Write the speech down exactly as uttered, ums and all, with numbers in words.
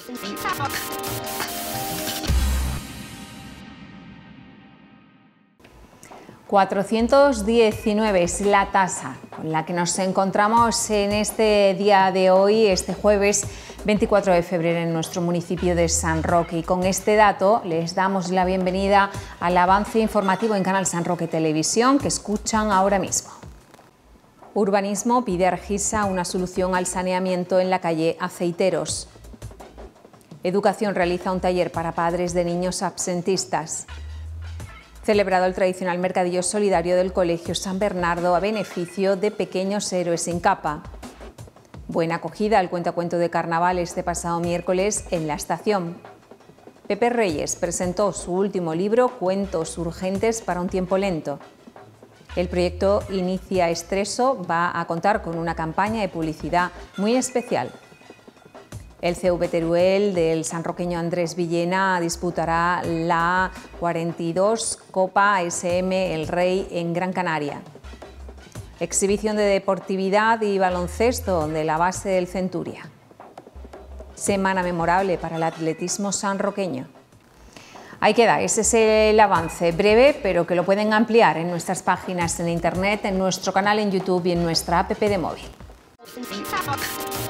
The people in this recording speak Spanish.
cuatrocientos diecinueve es la tasa con la que nos encontramos en este día de hoy, este jueves veinticuatro de febrero, en nuestro municipio de San Roque. Y con este dato les damos la bienvenida al avance informativo en Canal San Roque Televisión, que escuchan ahora mismo. Urbanismo pide a Argisa una solución al saneamiento en la calle Aceiteros. Educación realiza un taller para padres de niños absentistas. Celebrado el tradicional mercadillo solidario del Colegio San Bernardo a beneficio de pequeños héroes sin capa. Buena acogida al cuentacuento de carnaval este pasado miércoles en la estación. Pepe Reyes presentó su último libro, Cuentos urgentes para un tiempo lento. El proyecto Inicia Estreso va a contar con una campaña de publicidad muy especial. El C V Teruel del sanroqueño Andrés Villena disputará la cuarenta y dos Copa S M El Rey en Gran Canaria. Exhibición de deportividad y baloncesto de la base del Centuria. Semana memorable para el atletismo sanroqueño. Ahí queda, ese es el avance breve, pero que lo pueden ampliar en nuestras páginas en internet, en nuestro canal en YouTube y en nuestra app de móvil.